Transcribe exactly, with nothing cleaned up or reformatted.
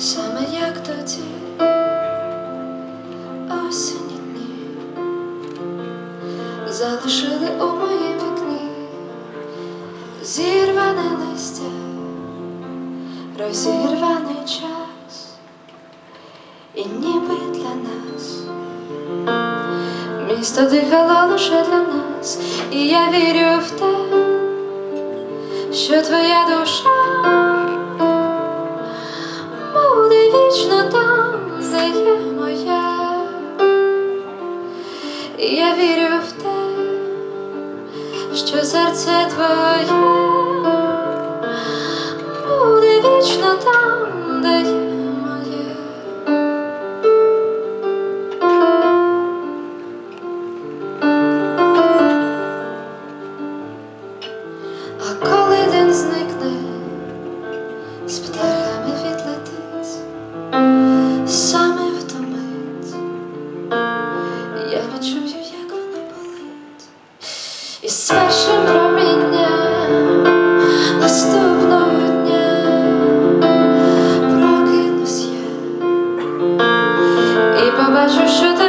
Саме як тоді осінні дні залишили у моїм вікні зірване листя, розірваний час, і ніби для нас місто дихало лише для нас. І я вірю в те, що твоя душа буде вічно там, де є моя. І я вірю в те, що серце твоє буде вічно там, де є моє. А коли день зникне, з птахами відлетить, саме в ту мить я не чую, як воно болить. І з першим промінням наступного дня прокинусь я і побачу, що